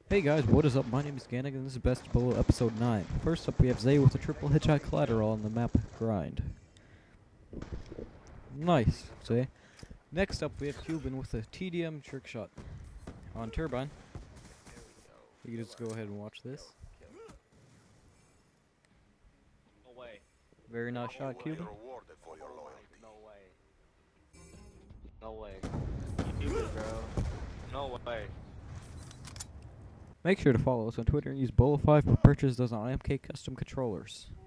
Hey guys, what is up? My name is Gannick and this is Best of Bolo Episode 9. First up we have Zay with a triple hitchhike collateral on the map Grind. Nice, Zay. Next up we have Cuban with a TDM trick shot on Turbine. You can just go ahead and watch this. No way. Very nice shot, Cuban. No way. No way. You do it, bro. No way. Make sure to follow us on Twitter and use Bolo5 for purchases on IMK custom controllers.